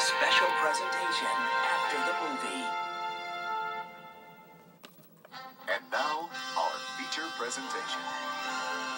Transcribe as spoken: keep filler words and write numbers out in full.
Special presentation after the movie. And now, our feature presentation.